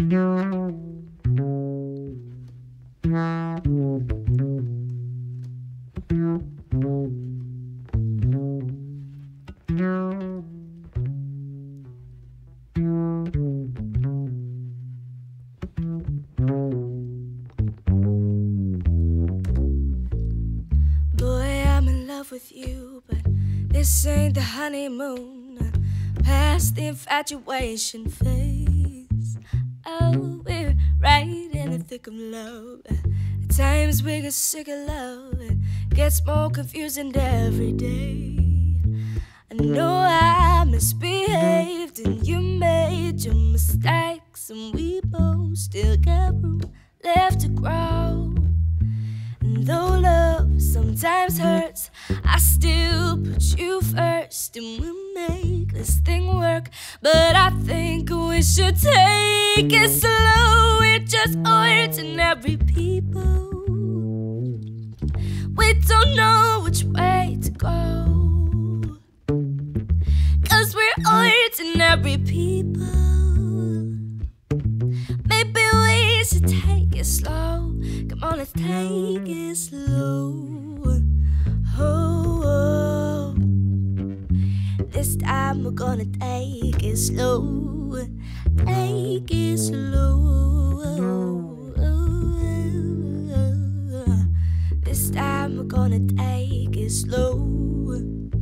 With you, but this ain't the honeymoon, past the infatuation phase. Oh, we're right in the thick of love. At times we get sick of love, it gets more confusing every day. I know I misbehaved and you made your mistakes, and we both still got room left to grow. And though love sometimes hurts, I still put you first, and we'll make this thing work. But I think we should take it slow. We're just ordinary people. We don't know which way to go, 'cause we're ordinary people. Maybe we should take it slow. Come on, let's take it slow. Oh, oh. This time we're gonna take it slow. Take it slow. This time we're gonna take it slow.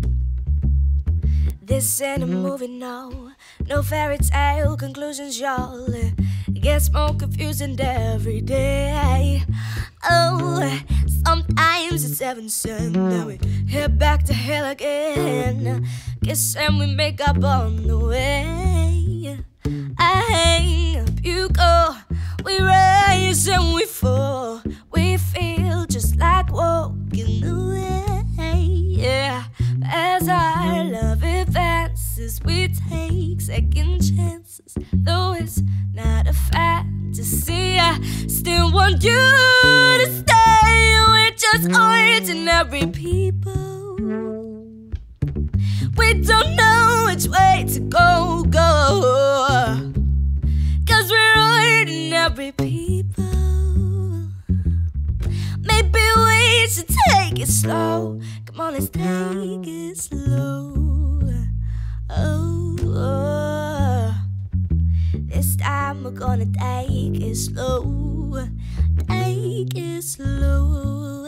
This ain't a movie, no. No fairy tale conclusions, y'all. It gets more confusing every day. Oh, sometimes it's heaven sent, then we head back to hell again. Guess and we make up on the way. I hang up, you go. We rise and we fall. We feel just like walking away. Yeah, as our love advances, we take second chances. Though it's not a fantasy, I still want you to stay. We're just ordinary people. We don't know which way to go, 'cause we're ordinary people. Maybe we should take it slow. Come on, let's take it slow. Oh, oh. This time we're gonna take it slow. Take it slow.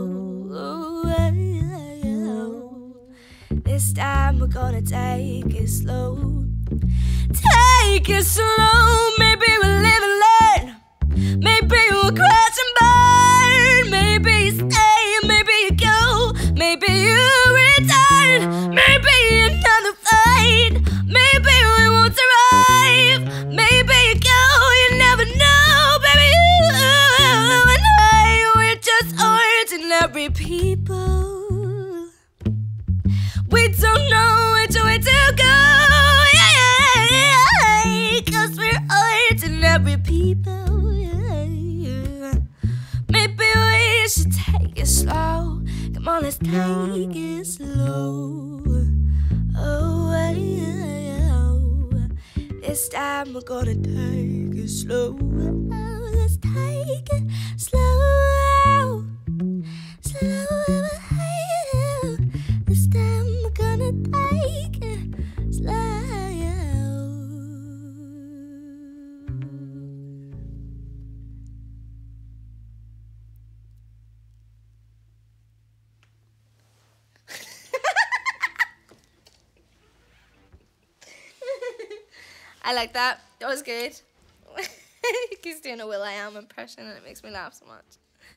This time we're gonna take it slow. Take it slow. Maybe we'll live and learn. Maybe we'll crash and burn. Maybe you stay, maybe you go. Maybe you return. Maybe another fight. Maybe we won't survive. Maybe you go, you never know. Baby, you and I, we're just ordinary people. We don't know which way to go, yeah, 'cause we're ordinary people, yeah. Maybe we should take it slow. Come on, let's take it slow. Oh, this time we're gonna take it slow. Oh, let's take it slow. Slow. This time we're gonna take it slow. I like that. That was good. He's doing a Will.i.am impression and it makes me laugh so much.